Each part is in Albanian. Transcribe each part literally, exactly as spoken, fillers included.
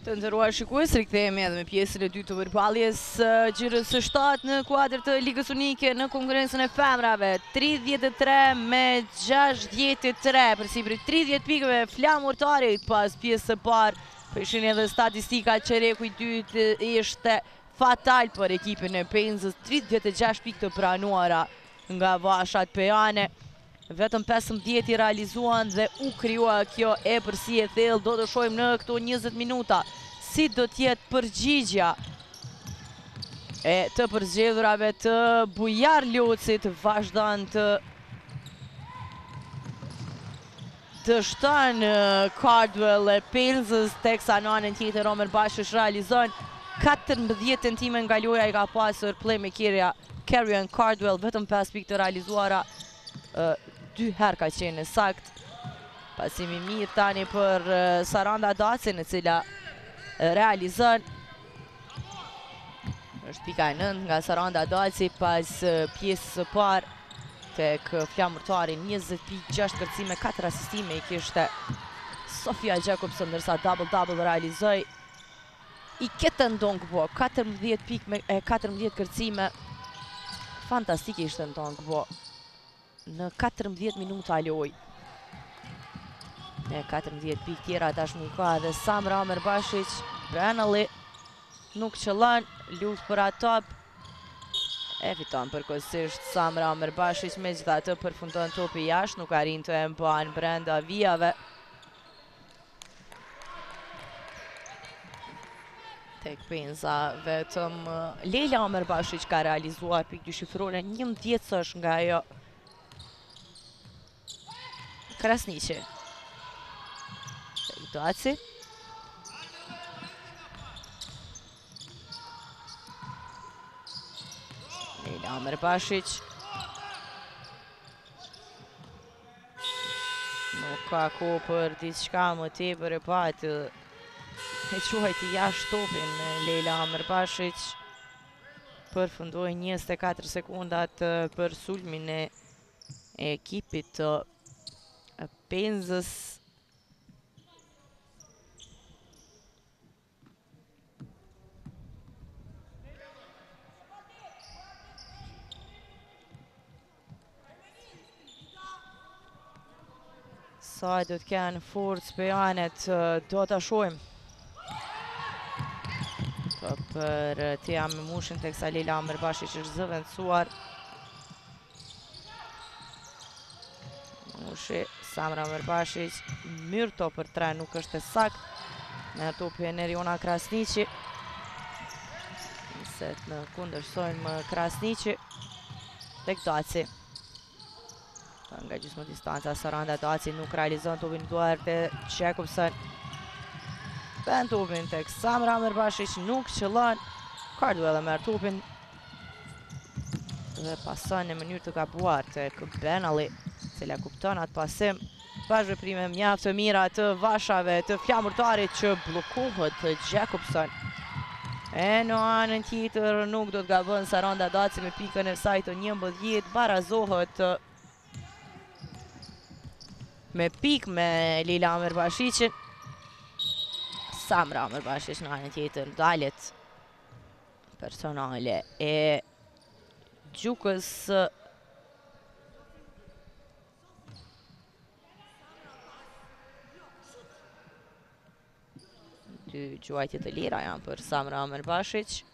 Të nderuar shikues, rikthehemi edhe me pjesën e dytë të përballjes gjirës së shtatë në kuadër të Ligës Unike në konkurrencën e femrave. tridhjetë e tre me gjashtëdhjetë e tre përsipër tridhjetë pikëve flamurtarit pas pjesës së parë. Po ishin edhe statistika, çereku i dytë ishte fatal për ekipin e Penzës, tridhjetë e gjashtë pikë të pranuara nga vashat pejane. Vetëm pesëmbëdhjetë i realizuan dhe u krijua kjo e përsi e thellë. Do të shohim në këto njëzet minuta si do t'jetë përgjigjja e të përzgjedhurave të Bujar Locit, vazhdon të të shtanë Cardwell e Penzës, teksa në anën tjetër Omer Bashish realizon katërmbëdhjetë tentime nga loja i ka pasur playmakerja Carrion Cardwell, vetëm pesë pikë të realizuara, dy herë ka qenë sakt. Pasimi mirë tani për Saranda Dacin, e cila realizon. Është pika e nëntë nga Saranda Daci pas pjesës së parë tek flamurtari, njëzet pikë, gjashtë kërcime, katër asistime i kishte Sofia Jacobson, ndërsa double-double realizoi i Keten Dongbo, katërmbëdhjetë pikë me katërmbëdhjetë kërcime. Fantastike ishte në Dongbo në katërmbëdhjetë minuta loj. E katërmbëdhjetë pikë tjera tashmë ka edhe Samra Omer Bashić. Brenali nuk qëllon, luftë për atop, e fiton përkohësisht Samra Omer Bashić, megjithatë përfundon topi jashtë, nuk arrin të e mban brenda vijave. Tek Penza vetëm Leila Omer Bashić ka realizuar pikë dyshifrore, njëmbëdhjetë është nga ajo. Krasniqi. Tek Daci. Leila Omer Bashić. Nuk ka kohë për diçka më tepër, e patë e quajti jashtë topin Leila Omer Bashić. Përfundoi njëzet e katër sekondat për sulmin e ekipit të Penzës. Sa do të kenë forcë pejanet, do të shohim. Për Tea Memushin, teksa Leila Omer Bashić është zëvendësuar. Memushi, Samra Omer Bashić, Myrto për tre, nuk është e sakt. Me topi e Neriona Krasniqi. Niset në kundërsojmë Krasniqi. Tek Daci. Nga gjysmë distanca, Saranda Daci nuk realizon topin duar të Jacobson. Ben topin tek Samra Omer Bashić, nuk qëllon. Cardwell e merr topin dhe pason në mënyrë të gabuar tek Benali, cila kupton atë pasim. Pas veprime mjaft të mira të vashave të flamurtarit që bllokohet Jacobson. E në anën tjetër nuk do të gabon Saranda Daci me pikën e saj të njëmbëdhjetë, barazohet me pikë me Leila Omer Bashićin. Samra Omer Bashić në anën tjetër dalet personale e Gjukës. Dy gjuajtje të lira janë për Samra Omer Bashić.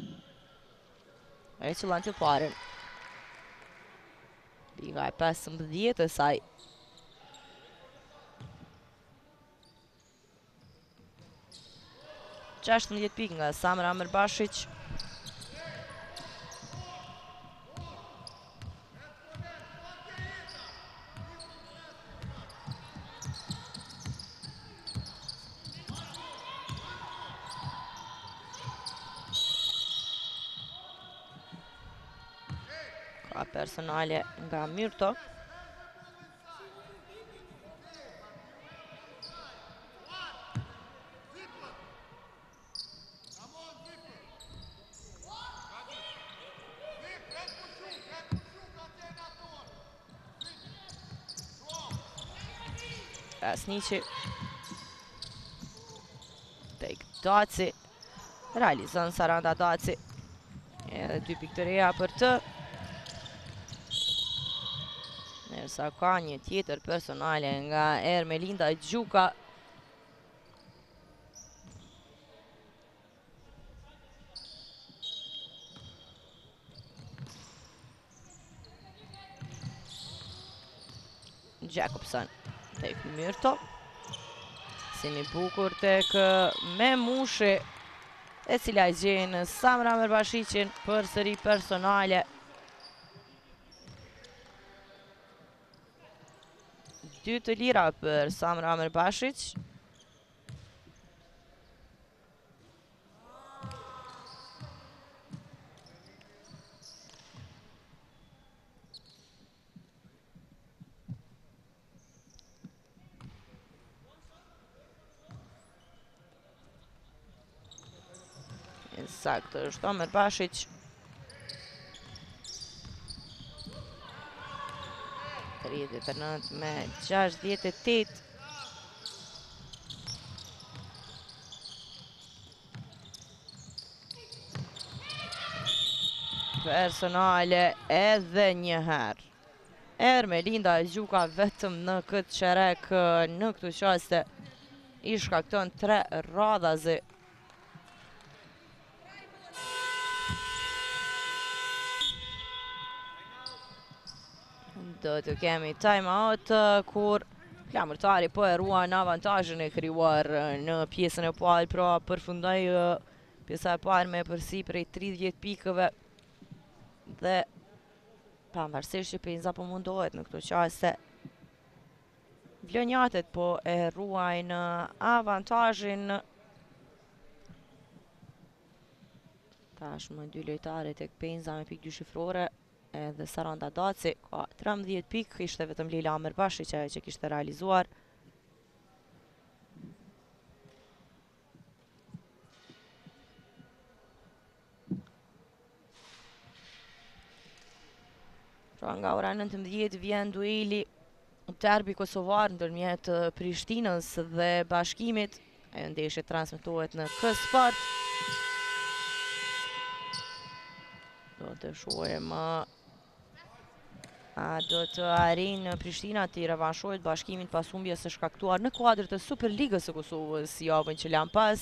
E qëllon të parën. Pika e pesëmbëdhjetë e saj. gjashtëmbëdhjetë pikë nga Samra Omer Bashić. Ka personale nga Myrto. Krasniqi. tek Daci. Realizon Saranda Daci. Edhe dy pikë të reja për të. Nërsa ka një tjetër personale nga Ermelinda Gjuka. Jakobson tek Myrto. Simi bukur tek me mushi, e cila i gjenë Samra Merbashicin për sëri personale. Dy të lira për Samra Merbashic. Saktë është Merbashic. tridhjetë e nëntë me gjashtëdhjetë e tetë. Personale edhe një herë. Ermelinda Gjuka vetëm në këtë qerek, në këtu qaste, i shkakton tre radhazi. Do të kemi time out, kur flamërtari po e ruan avantazhin e krijuar në pjesën e parë, pra përfundoi pjesa e parë me përsi prej tridhjetë pikëve. Dhe pavarësisht që Penza po mundohet në këto qaste, vlonjatet po e ruajnë avantazhin. Tashmë dy lojtarë tek Penza me pikë dy shifrore. Edhe Saranda Daci ka trembëdhjetë pikë, ishte vetëm Leila Merbashic që që kishte realizuar. Pra nga ora nëntëmbëdhjetë vjen dueli derbi kosovar ndërmjet Prishtinës dhe Bashkimit. Ajo ndeshje transmetohet në K Sport. Do të shohim a do të arrijë Prishtina të revanshojë Bashkimin pas humbjes së shkaktuar në kuadër të Superligës së Kosovës javën që lan pas.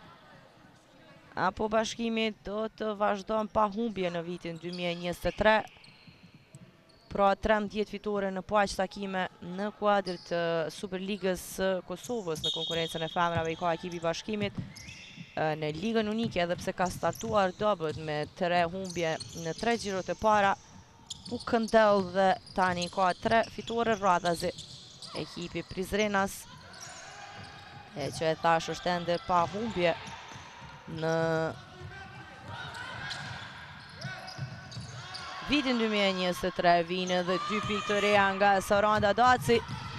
Apo Bashkimi do të vazhdon pa humbje në vitin dy mijë e njëzet e tre. Pra trembëdhjetë fitore në paq takime në kuadër të Superligës së Kosovës në konkurrencën e femrave i ka ekipi Bashkimit. Në ligën unike, edhe pse ka startuar dobët me tre humbje në tre xhirot e para, u këndell dhe tani ka tre fitore radhazi ekipi Prizrenas, e që e thash është ende pa humbje në vitin dy mijë e njëzet e tre. Vinë dhe dy pikë të reja nga Saranda Daci.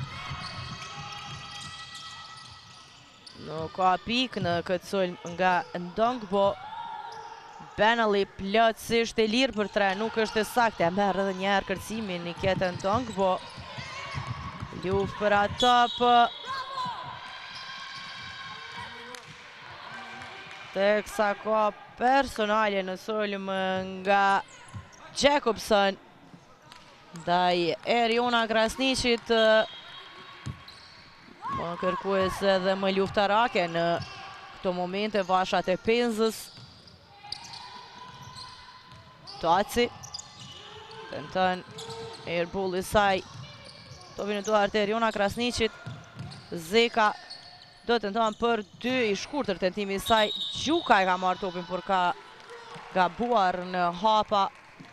Nuk ka pikë në këtë sulm nga Ndongbo. Benali plotësisht e lirë për tre, nuk është e saktë, e merr edhe një herë kërcimin Niketa Ndongbo. Luftë për atop. Teksa ka personale në sulm nga Jakobson ndaj Eriona Krasniqit. Më kërkues edhe më luftarake në këto momente vashat e Penzës. Daci tenton airball i saj, topin e duart e Eriona Krasniqit. Zeka do tenton për dy, i shkurtër tentimi i saj. Gjuka e ka marrë topin, por ka gabuar në hapa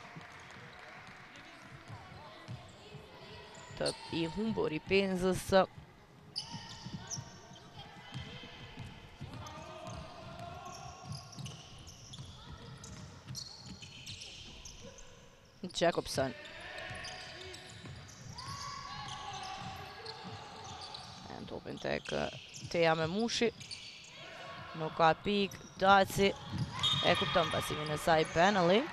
të i humbur i Penzës. Jakobson. E në topin tek Teja me mushi. Nuk ka pik, Daci e kupton pasimin e saj Benali.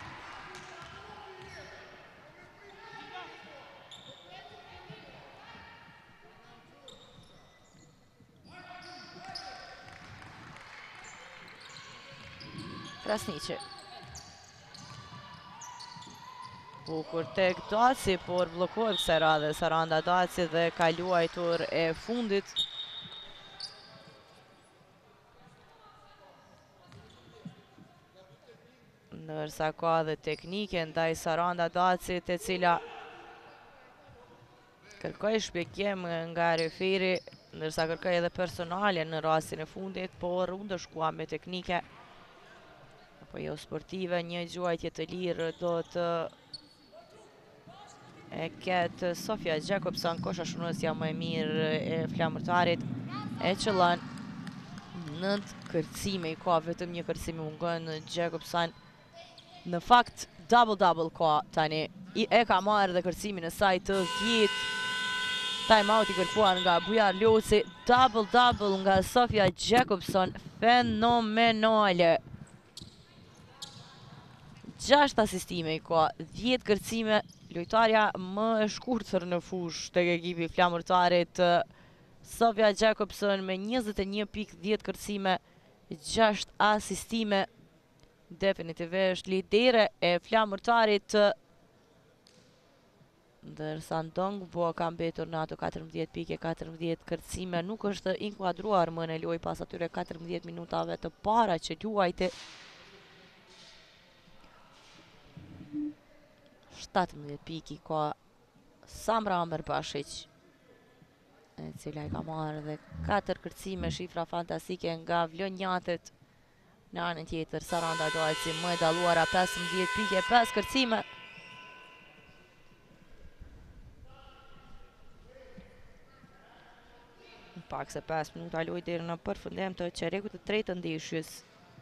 Krasniqi. Bukur tek Daci, por blokohet kësaj radhe Saranda Daci dhe ka luajtur e fundit. Ndërsa ka dhe teknike ndaj Saranda Dacit, e cila kërkoj shpjegim nga referi, ndërsa kërkoj edhe personale në rastin e fundit, por u ndëshkua me teknike apo jo sportive. Një gjuajtje të lirë do të e ketë Sofia Jakobson, koshashunësja më e mirë e flamurtarit, e qëllën nënt kërcime, i ka vetëm një kërcime mungën Jakobson. Në fakt, double-double ka tani, I, e ka marrë dhe kërcimin e saj të dhjetë. Time out i kërkuar nga Bujar Ljoci, double-double nga Sofia Jakobson, fenomenale. gjashtë asistime i ka, dhjetë kërcime, lojtarja më e shkurtër në fush tek ekipi i flamurtarit. Sofia Jakobson me njëzet e një pikë, dhjetë kërcime, gjashtë asistime. Definitivisht lidere e flamurtarit. Ndërsa Ndongbo ka mbetur në ato katërmbëdhjetë pikë, katërmbëdhjetë kërcime, nuk është inkuadruar më në lojë pas atyre katërmbëdhjetë minutave të para që luajti. shtatëmbëdhjetë pikë ka Samra Amerbashić, e cila i ka marrë dhe katër kërcime, shifra fantastike nga vlonjatët. Në anën tjetër, Saranda Daci më e dalluara, pesëmbëdhjetë pikë, pesë kërcime. Pak se pesë minuta lojë deri në përfundim të çerekut të tretë të ndeshjes.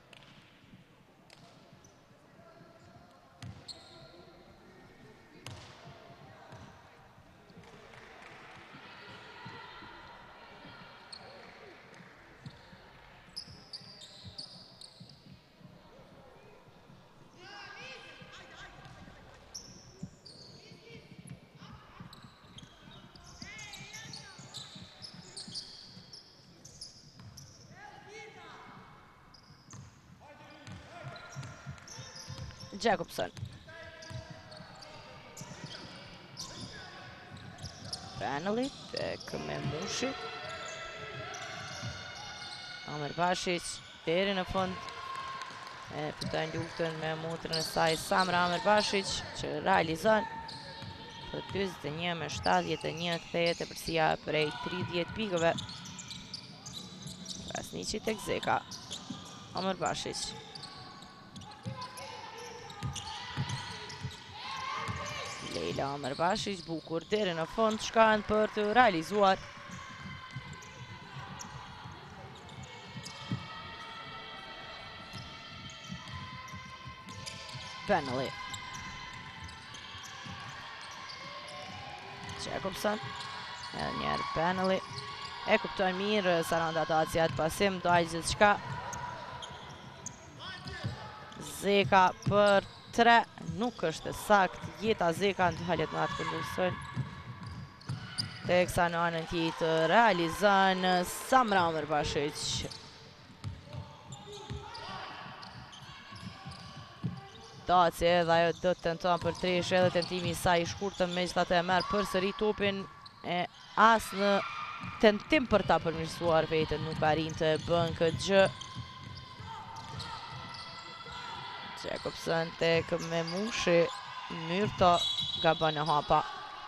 Jakobson. Penalty tek Memushi. Amerbashić deri në fund e fiton luftën me motrën e saj Samra Amerbashić, që realizon për njëzet e një me shtatëdhjetë e një, kthehet e përsia prej tridhjetë pikëve. Krasniqi tek Zeka. Amerbashić. Leila Amerbashić, bukur deri në fund, shkan për të realizuar. Penalty. Jakobson, edhe njerë penalty. E kupton mirë Saranda Daci atë pasim, do aq gjithçka. Zeka për tre, nuk është sakt, Jeta Zeka në halet në atë kundërshën. Teksa në anën tjetër realizon Samra Amerbashić. Daci edhe ajo do të tenton për tresh, edhe tentimi i saj i shkurtër, megjithatë e merr përsëri topin e as në tentim për ta përmirësuar veten nuk arrinte të bën këtë gjë. Jakobson tek Memushi, Myrto gabon e hapa.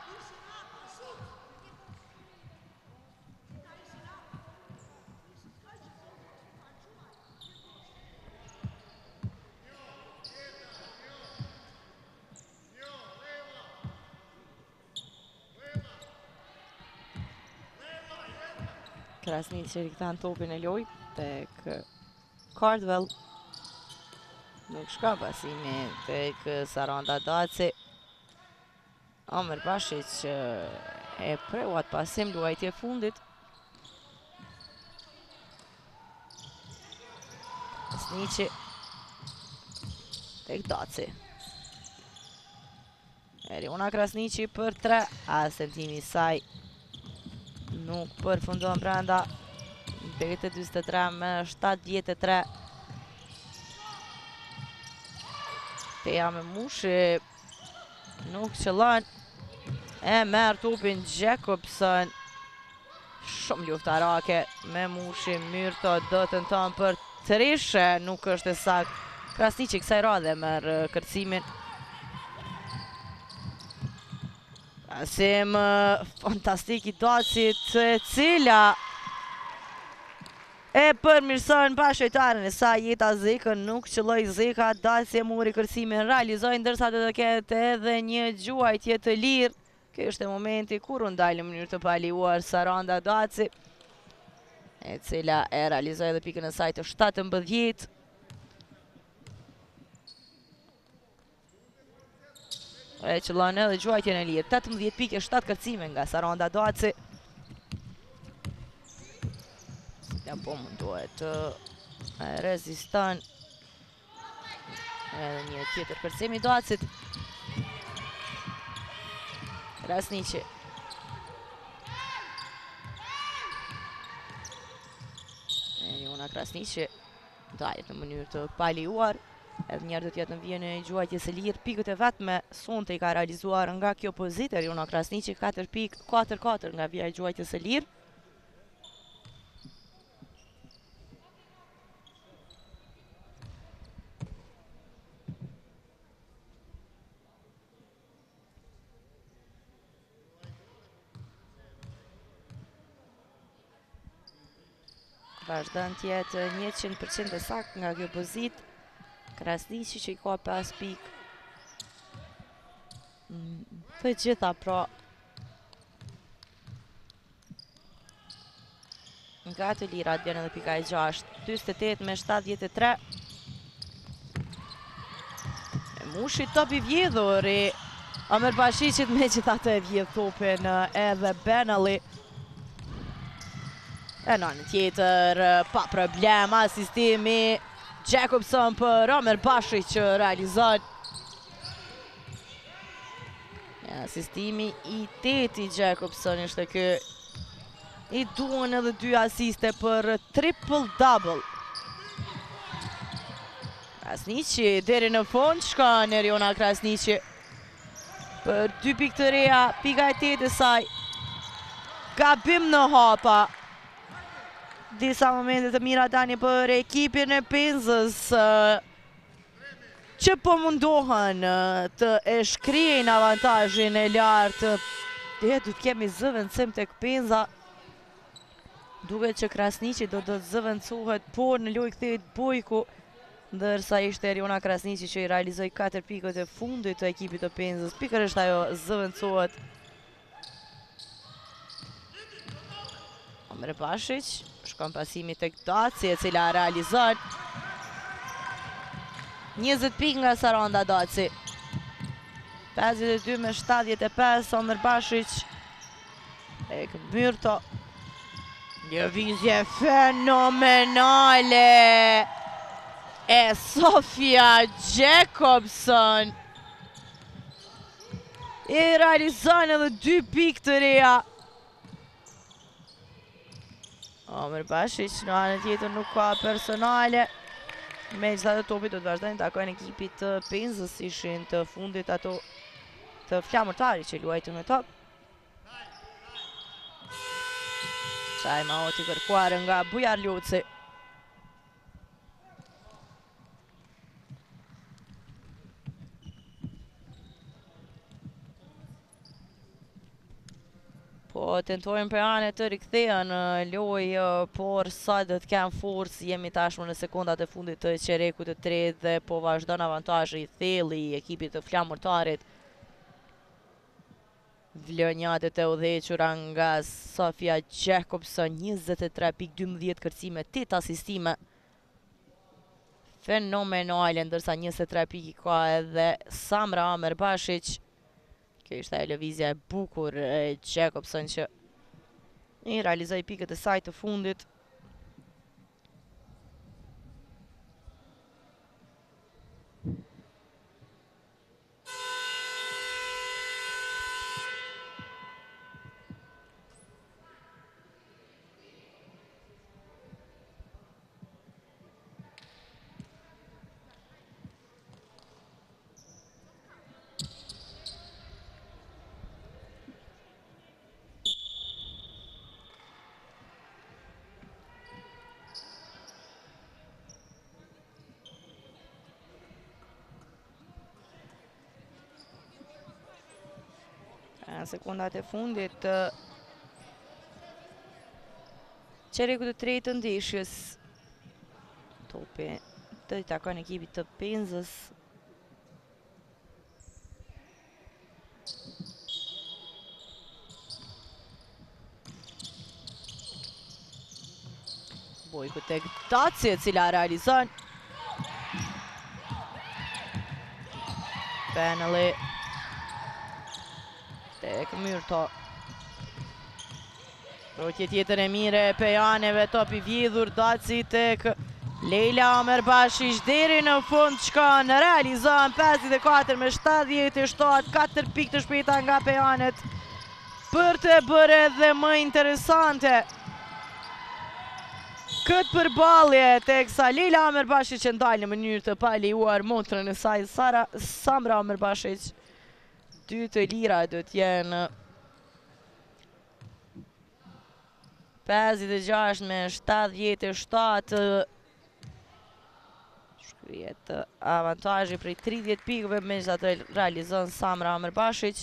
Krasniqi rikëtan topin e lojë tek Cardwell. Nuk shka pasimi tek Saranda Daci. Amerbashić e preu atë pasim, luajtje fundit. Krasniqi tek Daci. Eriona Krasniqi për tre, asentimi i saj nuk përfundon brenda. Mbete njëzet e tre me shtatëdhjetë e tre. Teja me mushi. Nuk qëllon. E merë topin Jacobson. Shumë luftarake me mushi. Myrto do të nëton për trishe. Nuk është e sakt. Krasniqi kësaj radhe merë kërcimin. Krasim fantastik i Dacit, cila e përmirëson bashkëtarën e saj Jeta Zekën, nuk qëlloj Zeka, Daci e muri kërcimin, realizoj ndërsa do të ketë edhe një gjuajtje të lirë. Kjo është e momenti kur u ndalë në mënyrë të paliuar Saranda Daci, e cila e realizoj edhe pikën e saj të shtatëmbëdhjetë. E qëllon edhe gjuajtjen e lirë, tetëmbëdhjetë pike, shtatë kërcime nga Saranda Daci. Ja po mundohet të reziston. Edhe një tjetër kërcim i Dacit. Krasniqi. Eriona Krasniqi dajet në mënyrë të paliuar. Edhe njerë do tjetë në vjen e gjuajtjes e lirë. Pikët e vetme sonte i ka realizuar nga kjo pozit. Eriona Krasniqi katër pikë, katër katër nga vija e gjuajtjes e lirë. Vazhdon tjetë njëqind përqind e sakt nga kjo pozit. Krasniqi që i ka pesë pikë. Të gjitha pra. Nga të lirat bjene dhe pika e gjashtë. njëzet e tetë me shtatëdhjetë e tre. E mushi top i vjedhur i Amerbashicit me gjitha të e vjedh topin edhe Benali. E në në tjetër, pa problem, asistimi Jacobson për Amerbashi që realizon. Asistimi i teti Jacobson ishte kë. I duhen edhe dy asiste për triple-double. Krasniqi, deri në fund, shkon Eriona Krasniqi. Për dy pikë të reja, pika e tetë e saj. Gabim në hapa. Disa momente të mira tani për ekipin e Penzës, që po mundohen të e shkrijnë avantajin e lartë. Dhe du të kemi zëvendësim tek Penza. Duket që Krasniqi do të zëvendësohet, por në lojë kthehet Bojku, ndërsa ishte Eriona Krasniqi që i realizoi katër pikët e fundit të ekipit të Penzës. Pikërisht ajo zëvendësohet. Amerbashic, shkon pasimi tek Daci, e cila realizon. njëzet pikë nga Saranda Daci. pesëdhjetë e dy me shtatëdhjetë e pesë, Amerbashic. Tek Myrto. Lëvizje fenomenale e Sofia Jacobson. I realizon edhe dy pikë të reja. Amerbashic në anën tjetër nuk ka personale. Me gjitha të topit do të vazhdojnë të takojnë ekipit të Penzës, ishin të fundit ato të flamurtari që luajtë me top. Time out i kërkuar nga Bujar Ljoci. Po tentojnë për anë të rikthehen në lojë, por sa do të kenë forcë, jemi tashmë në sekondat e fundit të qerekut të tretë dhe po vazhdon avantazhi i thellë i ekipit të flamurtarit. Vlonjatet e udhëhequra nga Sofia Jacobson, njëzet e tre pikë dymbëdhjetë kërcime, tetë asistime. Fenomenale, ndërsa njëzet e tre pikë i ka edhe Samra Amerbashic. Kjo ishte e lëvizja e bukur e Jacobson që i realizoi pikët e saj të fundit. Në sekundat e fundit, çereku të tretë të ndeshjes. Topi të i takon ekipit të Penzës. Bojku tek Taci, e cila realizon penalli tek Myrto. Rotje tjetër e mire e Pejaneve, top i vjedhur Taci tek Leila Amerbashish deri në fund shkon, realizon pesëdhjetë e katër me shtatëdhjetë e shtatë, katër pikë të shpejta nga Pejanet për të bërë edhe më interesante këtë përballje, teksa Leila Amerbashish që ndalë në mënyrë të pa lejuar motrën e saj Sara Samra Amerbashish. Dy të lira do të jenë pesëdhjetë e gjashtë me shtatëdhjetë e shtatë. Shkrihet avantazhi prej tridhjetë pikëve megjithatë realizon Samra Amerbashish.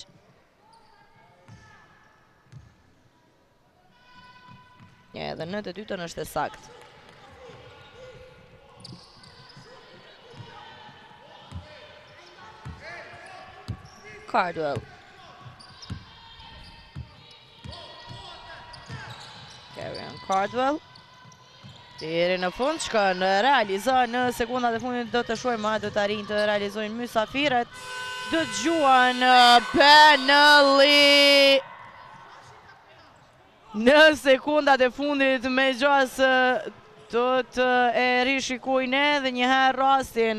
Edhe në të dytën është e saktë. Cardwell. Kevin Cardwell. Deri në fund shkon, realizon në sekundat e fundit, do të shohim a do të arrijnë të realizojnë mysafiret. Dëgjuan penalli në sekundat e fundit, me gjasë do të e rishikojnë edhe njëherë rastin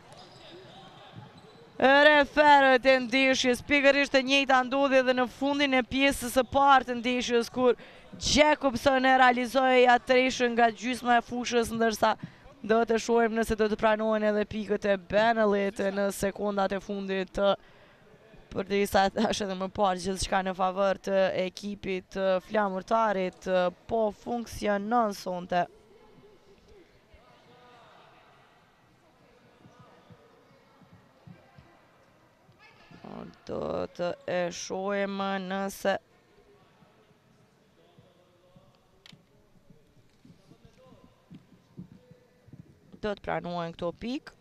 referët e ndeshjes. Pikërisht e njëjta ndodhi edhe në fundin e pjesës së parë të ndeshjes, kur Jacobson e realizoi atreshën nga gjysma e fushës, ndërsa do të shohim nëse do të pranohen edhe pikët e penallit në sekundat e fundit, përderisa thash edhe më parë gjithçka në favor të ekipit flamurtarit po funksionon sonte. Do të e shohim nëse do të pranohen këto pikë.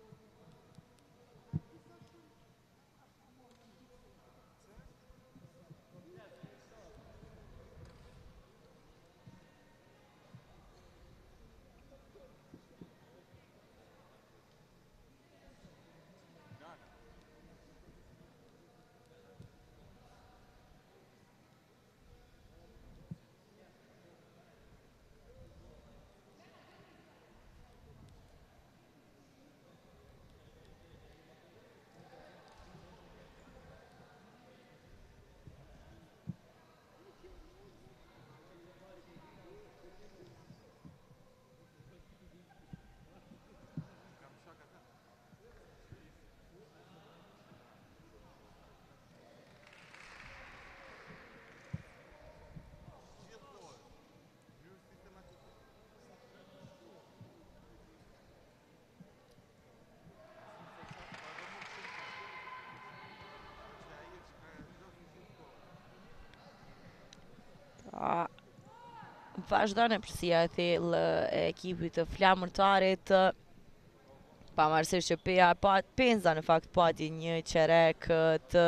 Vazhdon e përsia e thellë e ekipit të flamurtarit, pavarësisht që Peja Penza në fakt pati një qerek të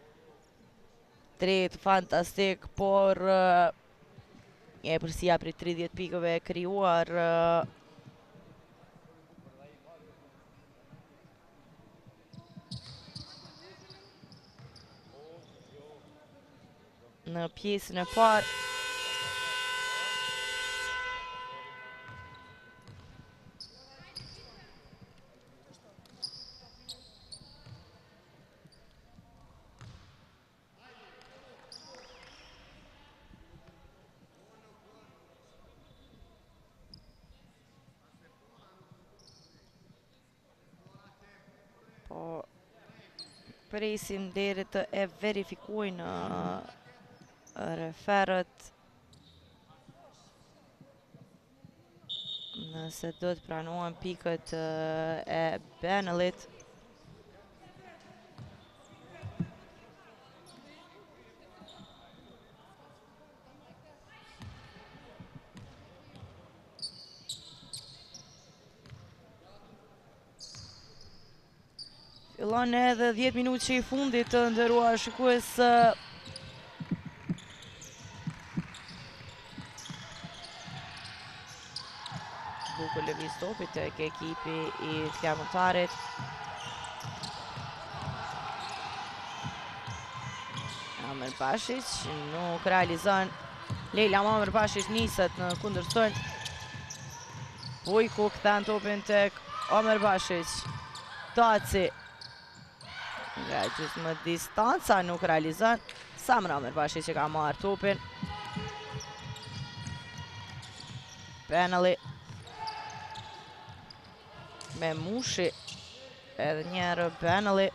tretë fantastik, por e përsia për tridhjetë pikëve krijuar në pjesën e parë. Presim deri të e verifikojnë referët nëse do të pranohen pikët e penallit. Fillon edhe dhjetë minutë që i fundit të ndëruar shikues. Bukur lëviz topi tek ekipi i të Kjarmontarit. Amer Bashic nuk realizon. Lejla Amer Bashic niset në kundërshtojnë. Bujku kthen topin tek Amer Bashic. Daci. Nga gjithë më distanca nuk realizon. Samra Amer Bashic që ka marrë topin. Penalty. Me Mushi. Edhe njerë penalty.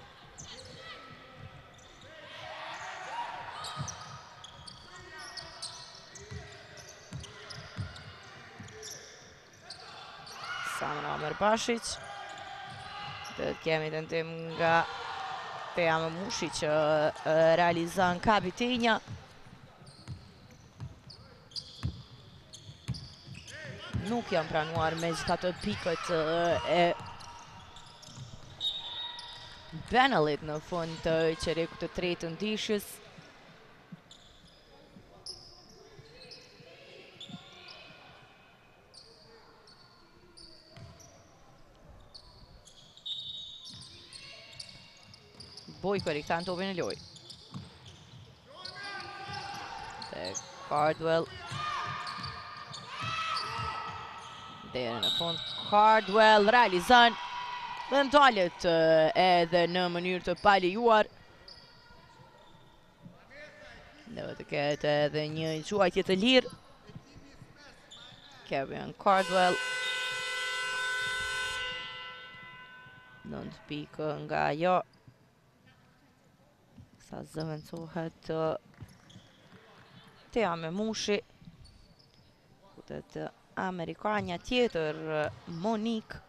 Samra Amer Bashic. Të kemi tentim nga Teja me Mushi që realizon kapitenja. Nuk janë pranuar me gjitha të pikët e penaltyt në fund të qereku të tretë të ndeshjes. Bojko i kthen topin e loj. Tek Cardwell. Deri në fund. Cardwell realizon dhe ndalet edhe në mënyrë të palejuar. Dhe të ketë edhe një quajtje të lirë. Kevin Cardwell. nëntë pikë nga ajo. Sa zëvendësohet Teja me Mushi. Kutet Amerikanja tjetër Monique.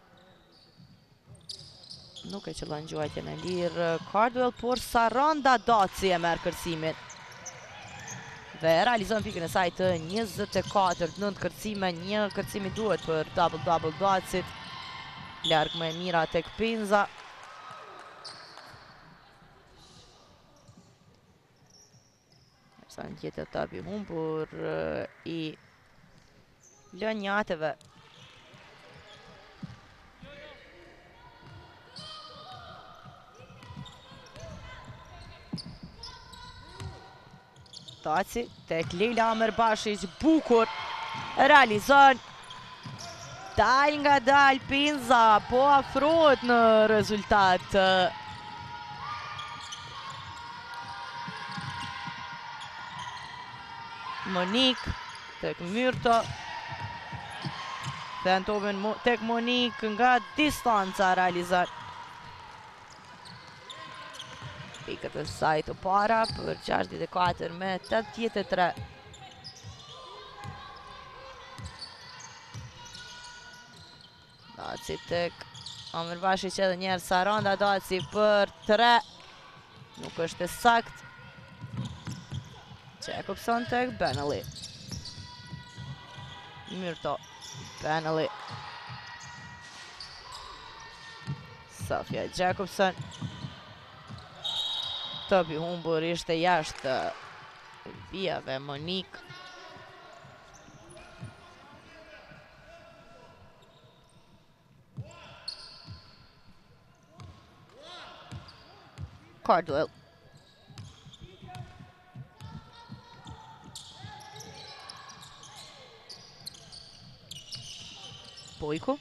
Nuk e qëllon gjuajtjen e lirë Cardwell, por Saranda Daci e merr kërcimin. Dhe realizon pikën e saj të njëzet e katërt, nëntë kërcime, një kërcimi duhet për double-double Dacit. Larg më e mira tek Pinza. Sa në tjetër tapi humbur i lënjateve. Daci tek Lejla Amer Bashic, bukur realizon. Dal nga dal Pinza, po afrohet në rezultat. Monique tek Myrto. Kthen topin tek Monique nga distanca realizon. Pikët e saj të para për gjashtëdhjetë e katër me tetëdhjetë e tre. Daci tek Amer Bashic edhe njerë Saranda Daci për tre. Nuk është e sakt. Jacobson tek Benelli. Myrto. Benelli. Sofia Jacobson. Topi humbur ishte jashtë vijave Monique. Cardwell. Bojko.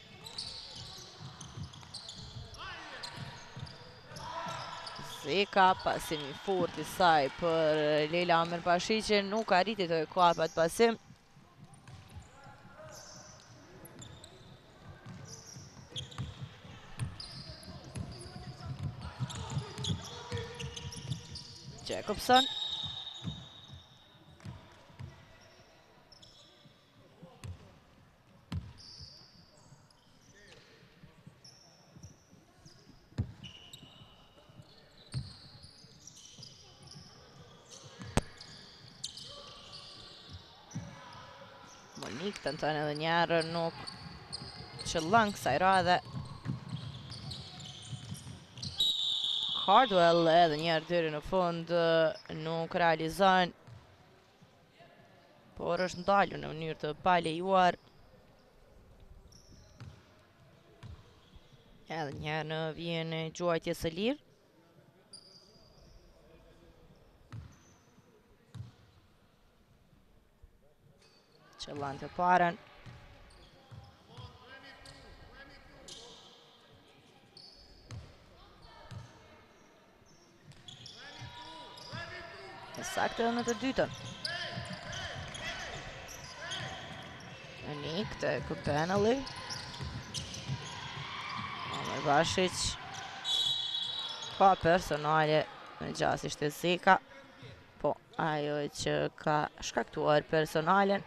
Zeka, pasimi fort i saj për Lejla Amer Bashicin, nuk arriti të kapat pasim. Jacobson. Monique tenton edhe njerë, nuk qëllon kësaj radhe. Cardwell edhe njerë deri në fund nuk realizon, por është ndalur në mënyrë të palejuar. Edhe njerë në vjen e gjuajtje së lirë. Qëllan të paren. E saktë në të dytën. Enik të Këpenali. Omer Bashic. Ka personale në gjast ishte Zeka. Po, ajo që ka shkaktuar personalen.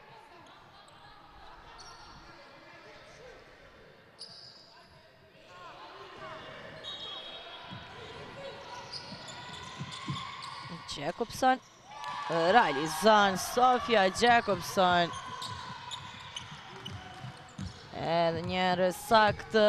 Jacobson realizon Sofia Jacobson. Edhe njerë saktë.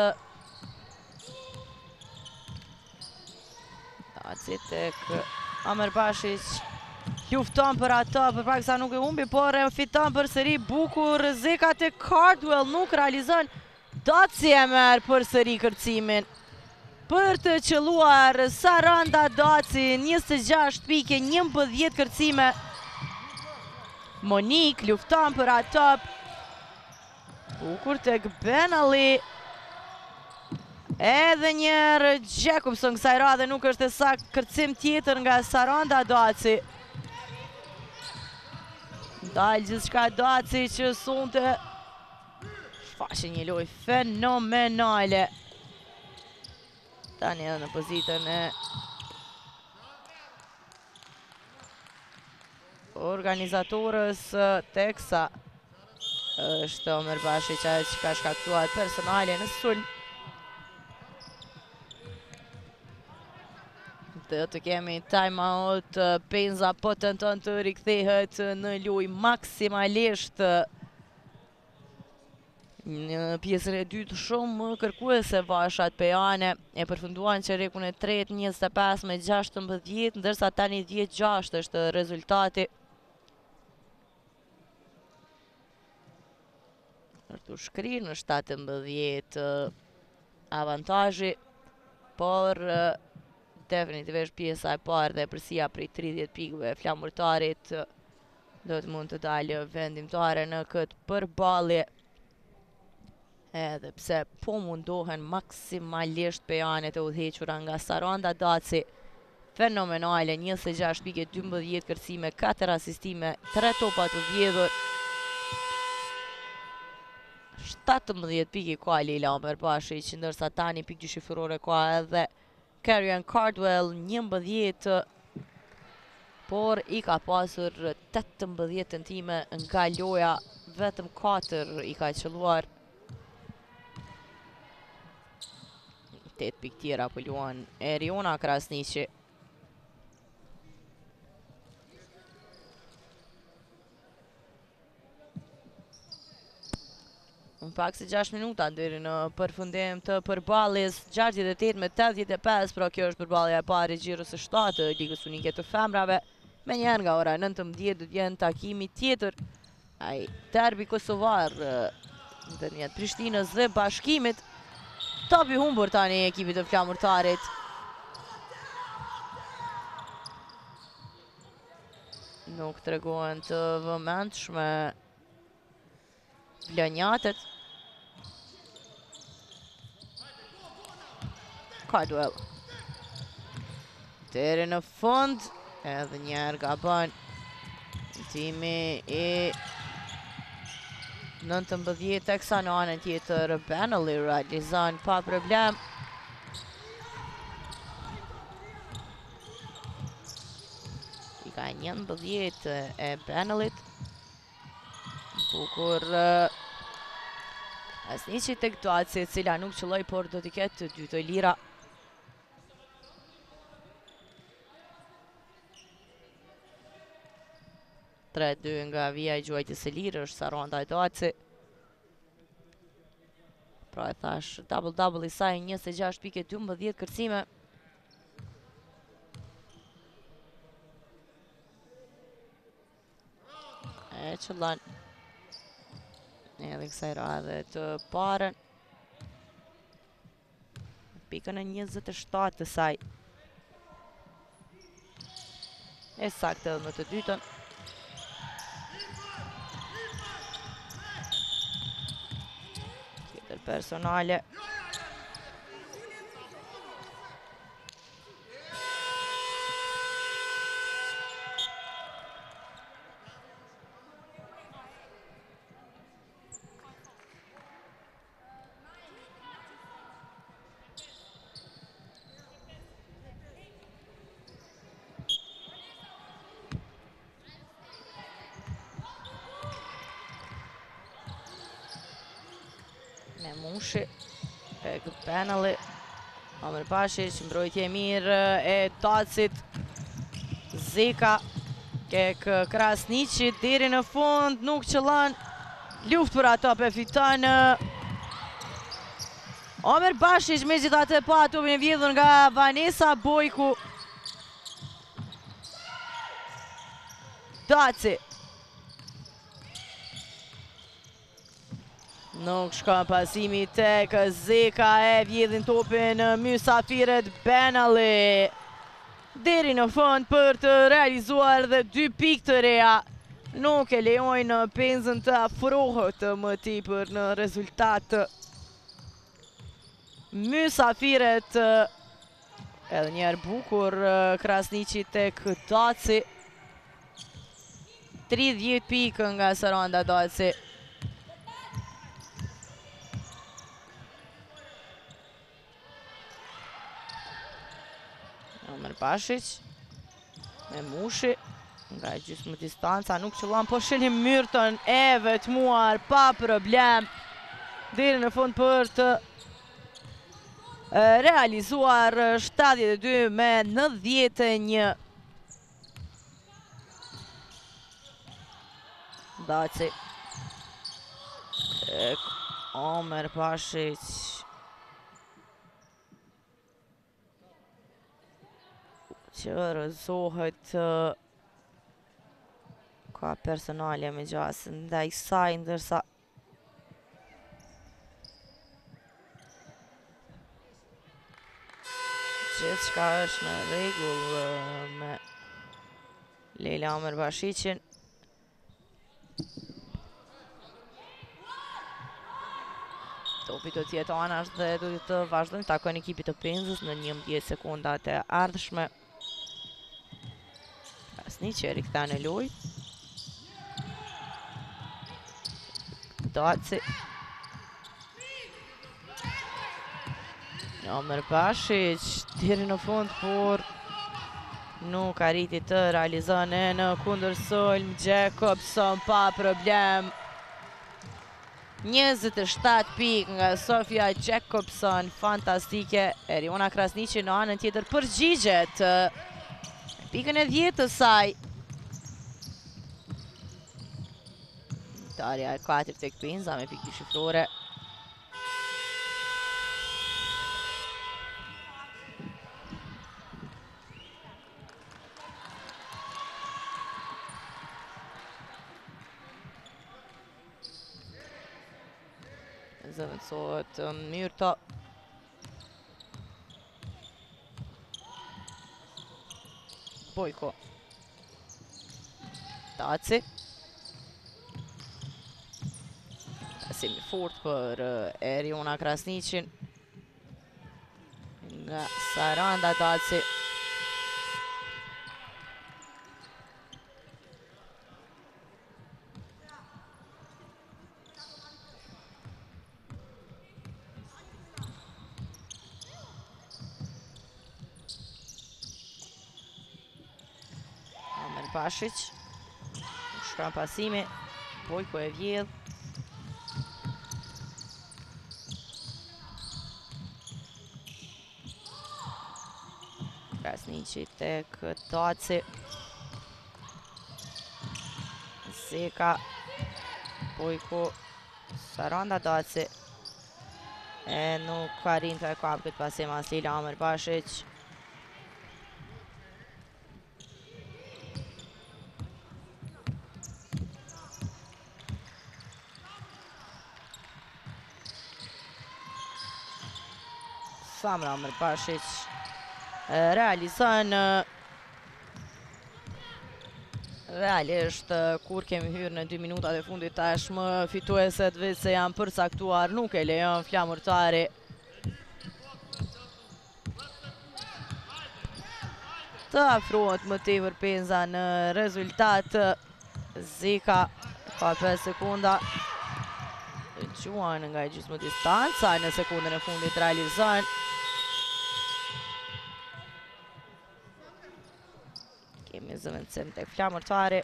Daci tek Omer Bashic. Lufton për ato, për pak sa nuk e humbi, por e fiton për sëri bukur. Zeka tek Cardwell nuk realizon. Daci e merë për sëri kërcimin. Për të qëlluar Saranda Daci, njëzet e gjashtë pike, njëmbëdhjetë kërcime. Monique lufton për ato. Bukur tek Benali. Edhe njerë Jacobson kësaj radhe nuk është e sakt, kërcim tjetër nga Saranda Daci. Dalë gjithçka Daci që sonte shfaqe një lojë fenomenale. Tani edhe në pozitën e organizatorës teksa është Omer Bashic që ka shkaktuar personale në sulm. Të të kemi time out, Penza po tenton të rikthehet në lojë maksimalisht. Në pjesën e dytë shumë kërkuese Vashat Pejane e përfunduan çerrekun e tretë njëzet e pesë me gjashtëmbëdhjetë, ndërsa tani dhjetë gjashtë është rezultati. Është shkrirë në shtatëmbëdhjetë avantazhi, por definitivisht pjesa e parë dhe përsia prej tridhjetë pikëve flamurtarit do të mund të dalë vendimtare në këtë përballje. Edhe pse po mundohen maksimalisht pejanet e udhëhequra nga Saranda Daci. Fenomenale, njëzet e gjashtë pike, dymbëdhjetë kërcime, katër asistime, tre topa të vjedhur. shtatëmbëdhjetë pike ka Leila Omer Bashic, ndërsa tani pikë dyshifërore ka edhe Karrion Cardwell, njëmbëdhjetë, por i ka pasur tetëmbëdhjetë tentime nga loja, vetëm katër i ka qelluar. tetë pikë tjera për luan Eriona Krasniqi. Në pak se gjashtë minuta deri në përfundim të përballjes, gjashtëdhjetë e tetë me tetëdhjetë e pesë, pra kjo është përballja e parë e gjirës së shtatë të Ligës Unike të Femrave. Me njerë nga ora nëntëmbëdhjetë do të jenë takimi tjetër, ai derbi kosovar ndërmjet Prishtinës dhe Bashkimit. Topi humbur tani ekipit të flamurtarit. Nuk tregohen të vëmendshme vlonjatët. Cardwell. Deri në fund, edhe njerë gabon timi i nëntëmbëdhjetë, teksa në anën tjetër Benali realizon pa problem. I ka njëmbëdhjetë e Benalit. Bukur Krasniqi tek Daci, e cila nuk qëlloj, por do t'i ketë dy të lira. tre dy nga vija i gjuajtjes së lirë është Saranda Daci. Pra e thash, double-double i saj, njëzet e gjashtë pike, dymbëdhjetë kërcime. e qëllon edhe kësaj radhe të parën. Pikën e njëzet e shtatë të saj. E saktë edhe më të dytën. Tjetër personale. Me mushi, e këtë penali, Omer Bashic, mbrojtje e mirë e Tacit, Zeka, kek Krasniqit, deri në fund, nuk qëllan, luft për ato për fiton Omer Bashic, me gjithatë pa topin e vjedhur nga Vanessa Bojku. Taci. Nuk shkon pasimi tek Zeka, e vjedhin topin mysafiret Benali. Deri në fund për të realizuar dhe dy pikë të reja. Nuk e lejojnë penzën të afrohet më tepër në rezultat. Mysafiret edhe njerë bukur Krasniqi tek Daci. tridhjetë pikë nga Saranda Daci. Omer Bashic me mushi nga gjysmë distanca, nuk qëllon, po shëllim Myrton e vetmuar pa problem deri në fund për të realizuar shtatëdhjetë e dy me nëntëdhjetë e një. Daci tek Omer Bashic. Që rëzohet ka personalja me gjasë ndaj saj, ndërsa gjithë shka është në rregull me Leila Omer Bashicin. Topi do tjetë anash dhe do të vazhdojmë takojnë ekipit të penzës në njëmbëdhjetë sekundat e ardhshme. Krasniqi e rikëthen e loj. Daci. Omer Bashic, deri në fund, por nuk arriti të realizon e në kundër sulm. Jacobson pa problem. njëzet e shtatë pikë nga Sofia Jacobson, fantastike. Eriona Krasniqi në anën tjetër përgjigjet pikën e dhjetë të saj. Darja e katër tek penza me pikë shifrore. Zëvendësohet Myrto. Bojko. Daci. Pasimi fort për Eriona Krasniqin. Nga Saranda Daci. Bashic, shkran pasimi, Bojko e vjedh. Krasniqi tek Daci. Zeka, Bojko, Saranda Daci. E nuk arrin të e kap këtë pasim as Leila Omer Bashic. Samra Amërbashiq realizon. Realisht, kur kemi hyrë në dy minutat e fundit tashmë, fitueset vetë se janë përcaktuar, nuk e lejon flamurtari. Të afrohet më tepër Penza në rezultat. Zeka ka pesë sekunda. Gjuan nga gjysmë distanca në sekundën e fundit realizon. Kemi zëvendësim tek flamurtari.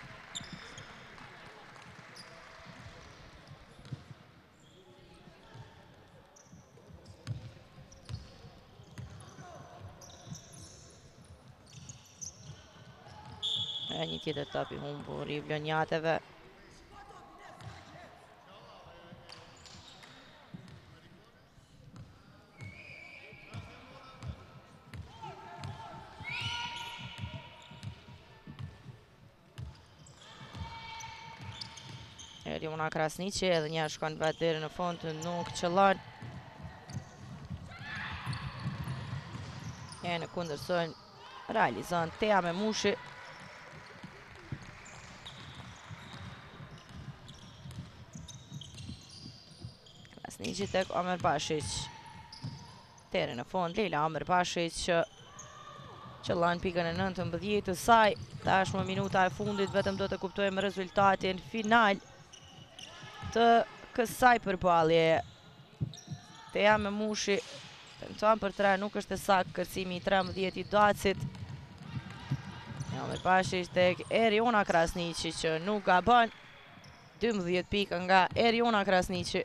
E një tjetër top i humbur i vlonjateve. Eriona Krasniqi edhe një shkon vetë deri në fund, nuk qëllon. E në kundërsojnë, realizon Tea Memushi. Krasniqi tek Amërbashiq. Deri në fund, Leila Amërbashiq qëllon pikën e nëntëmbëdhjetë të saj. Tashmë minuta e fundit, vetëm do të kuptojmë rezultatin final të kësaj përballje. Tea Memushi tenton për tre, nuk është e saktë, kërcimi i trembëdhjetë i Dacit. Amërbashiq tek Eriona Krasniqi që nuk gabon. dymbëdhjetë pikë nga Eriona Krasniqi.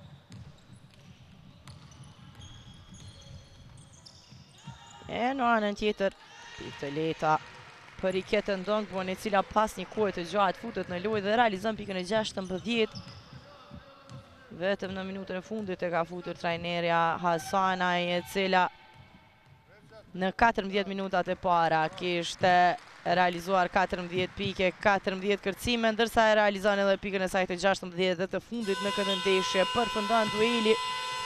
E në anën tjetër, pikë të lehta për Iketën Dongbon, e cila pas një kohe të gjatë futet në lojë dhe realizon pikën e gjashtëmbëdhjetë. Vetëm në minutën e fundit e ka futur trajnerja Hasanaj, e cila në katërmbëdhjetë minutat e para kishte realizuar katërmbëdhjetë pike, katërmbëdhjetë kërcime, ndërsa e realizon edhe pikën e saj të gjashtëmbëdhjetë dhe të fundit në këtë ndeshje. Përfundon dueli.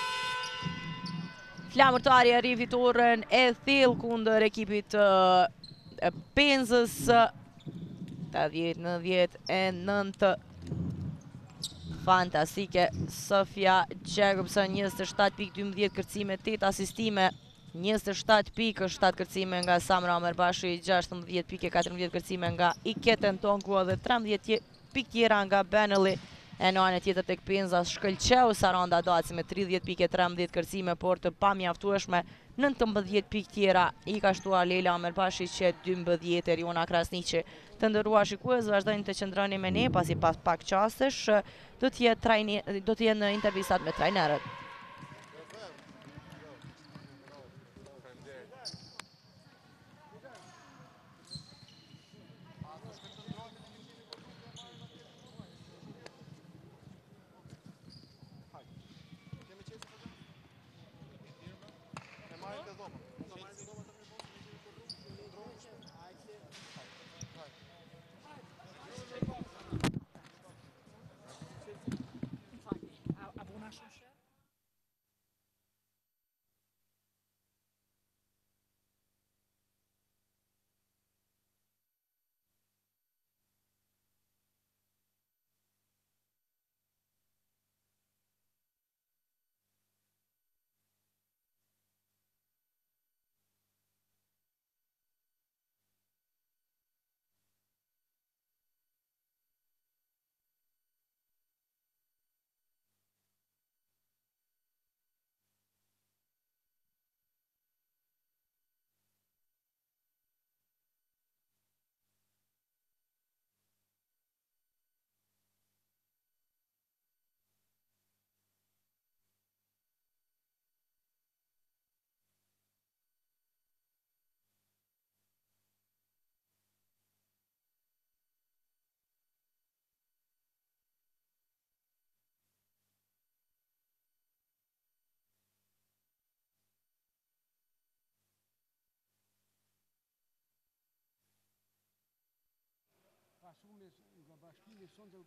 Flamurtari arri fitoren e thellë kundër ekipit të Penzës. tetëdhjetë nëntëdhjetë e nëntë. Fantastike. Sofia Jacobson, njëzet e shtatë pikë, dymbëdhjetë kërcime, tetë asistime. njëzet e shtatë pikë, shtatë kërcime nga Samra Amërbashiq, gjashtëmbëdhjetë pikë, katërmbëdhjetë kërcime nga Iketën Dongbon dhe trembëdhjetë pikë tjera nga Benelli. E në anën tjetër tek Penza shkëlqeu Saranda Daci me tridhjetë pikë, trembëdhjetë kërcime, por të pamjaftueshme. nëntëmbëdhjetë pikë tjera i ka shtuar Leila Amërbashiq që dymbëdhjetë Eriona Krasniqi. Të nderuar shikues, vazhdojnë të qëndroni me ne, pasi pas pak qastesh do të jetë do të jenë intervistat me trajnerët. Nga bashkimi sonte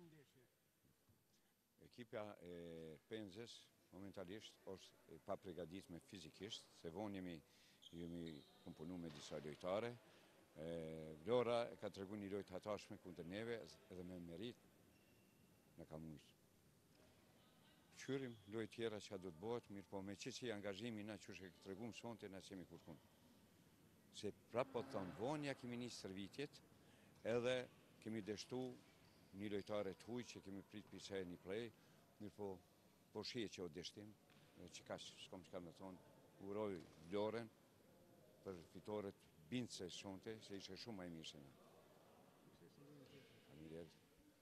Ekipa e Penzës momentalisht është pa përgatitme fizikisht, se vonë jemi, jemi komponu me disa lojtare. Vlora e ka tregu një lojtë hatashme kundër neve edhe me merit në ka mujtë. Qyrim lojtë tjera që do të bëhet, mirë po me që që i angazhimi na që shë tregu më sonte na që mi kurkun. Se prapë po të thonë vonja kemi një servitjet edhe kemi deshtu një lojtare të huj që kemi prit pisaj një play, mirë po, po shije që o deshtim, që ka s'kom që ka me thonë, uroj Vlorën për fitoret bindë se sonte, se ishe shumë ma i mirë se në. Familjert.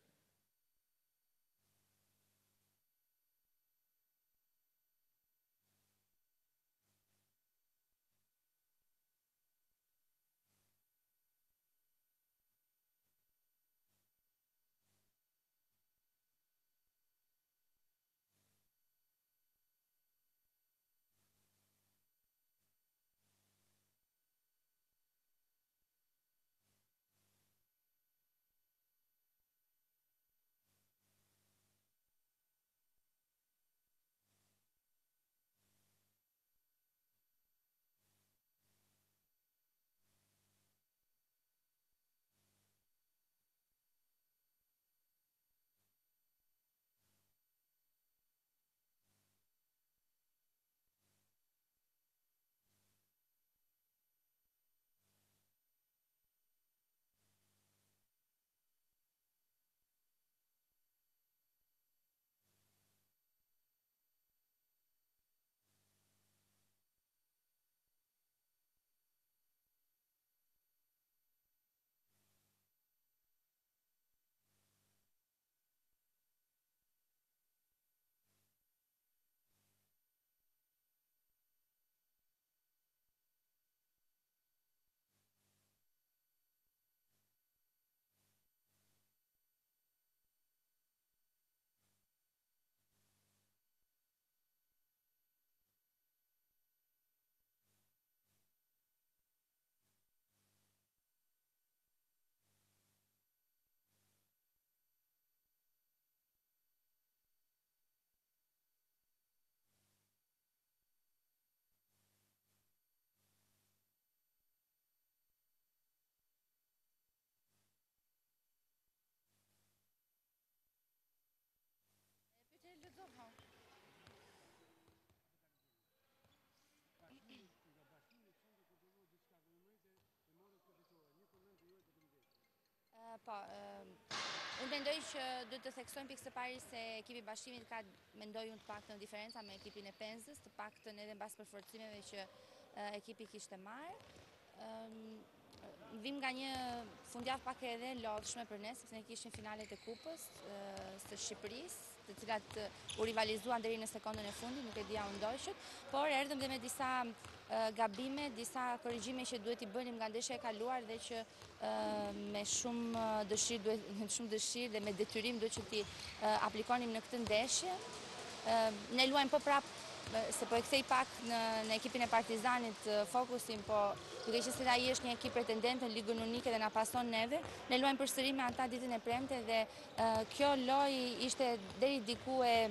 Po, unë mendoj që do të theksojmë pikë së pari se ekipi Bashkimit ka mendoj unë të paktën diferenca me ekipin e Penzës, të paktën edhe mbas përforcimeve që ekipi kishte marrë. Vim nga një fundjavë pak edhe lodhshme për ne, sepse ne kishim finalet e kupës së Shqipërisë, të cilat u rivalizuan deri në sekondën e fundit, nuk e dija u ndoshët, por erdhëm dhe me disa gabime, disa korrigjime që duhet i bënim nga ndeshja e kaluar dhe që me shumë dëshirë, me shumë dëshirë dhe me detyrim duhet që ti aplikonim në këtë ndeshje. Ne luajmë po prapë, se po e kthej pak në ekipin e Partizanit fokusin, po duke që se ai është një ekip pretendent në Ligën Unike dhe na pason neve, ne luajmë përsëri me ata ditën e premte dhe kjo lojë ishte deri diku e,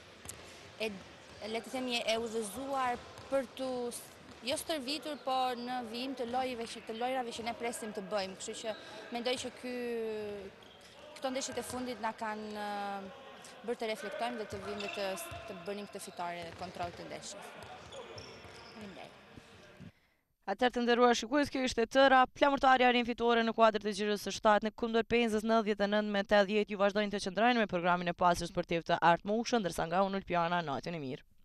e le të themi e udhëzuar për tu jo stërvitur, po në vijim të lojëve që të lojrave që ne presim të bëjmë. Kështu që mendoj që ky këto ndeshjet e fundit na kanë bërë të reflektojmë dhe të vim dhe të, të bënim këtë fitore dhe kontrol të ndeshjes. Atëherë të nderuar shikues, kjo ishte tëra. Plamërtarja arrin fitore në kuadër të gjirës së shtatë në kundër Penzës nëntëdhjetë e nëntë me tetëdhjetë. Ju vazhdojnë të qëndrojnë me programin e pasër sportiv të Art Motion, ndërsa nga unë Ulpiana, natën e mirë.